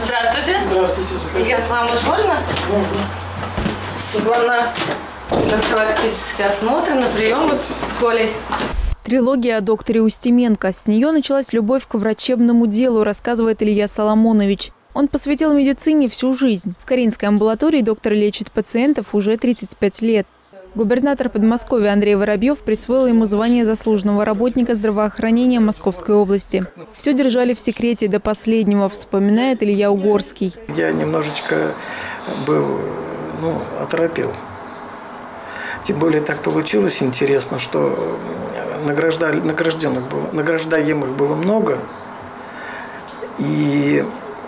Здравствуйте. Здравствуйте. Илья Саламович, можно? Можно. Тут вам на профилактический осмотр, на прием с Колей. Трилогия о докторе Устименко. С нее началась любовь к врачебному делу, рассказывает Илья Соломонович. Он посвятил медицине всю жизнь. В Каринской амбулатории доктор лечит пациентов уже 35 лет. Губернатор Подмосковья Андрей Воробьев присвоил ему звание заслуженного работника здравоохранения Московской области. Все держали в секрете до последнего, вспоминает Илья Угорский. Я немножечко был, оторопел. Тем более так получилось интересно, что награждаемых было много. И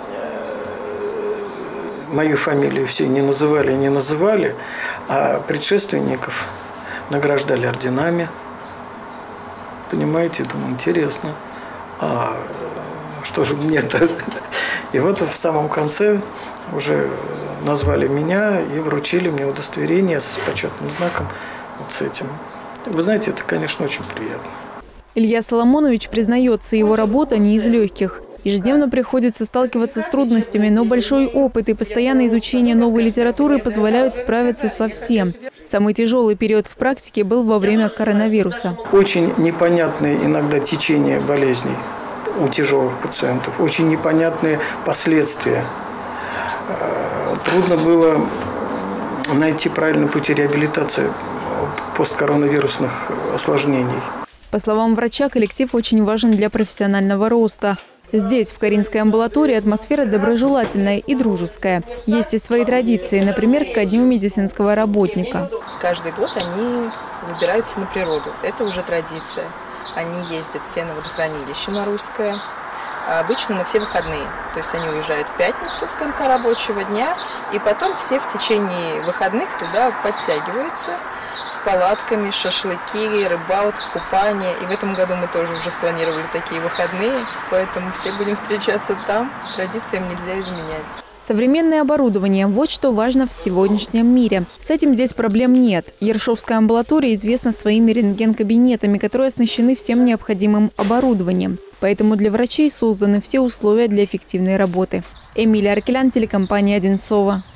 мою фамилию все не называли, а предшественников награждали орденами. Понимаете, думаю, интересно. А что же мне-то? И вот в самом конце уже назвали меня и вручили мне удостоверение с почетным знаком, вот с этим. Вы знаете, это, конечно, очень приятно. Илья Соломонович признается, его работа не из легких. Ежедневно приходится сталкиваться с трудностями, но большой опыт и постоянное изучение новой литературы позволяют справиться со всем. Самый тяжелый период в практике был во время коронавируса. Очень непонятные иногда течения болезней у тяжелых пациентов, очень непонятные последствия. Трудно было найти правильный путь реабилитации посткоронавирусных осложнений. По словам врача, коллектив очень важен для профессионального роста. Здесь, в Каринской амбулатории, атмосфера доброжелательная и дружеская. Есть и свои традиции, например, ко дню медицинского работника. Каждый год они выбираются на природу. Это уже традиция. Они ездят все на водохранилище на Русское. Обычно на все выходные. То есть они уезжают в пятницу с конца рабочего дня, и потом все в течение выходных туда подтягиваются с палатками, шашлыки, рыбалка, купание. И в этом году мы тоже уже спланировали такие выходные, поэтому все будем встречаться там. Традициям нельзя изменять. Современное оборудование – вот что важно в сегодняшнем мире. С этим здесь проблем нет. Ершовская амбулатория известна своими рентген-кабинетами, которые оснащены всем необходимым оборудованием. Поэтому для врачей созданы все условия для эффективной работы. Эмилия Аркелян, телекомпания «Одинцово».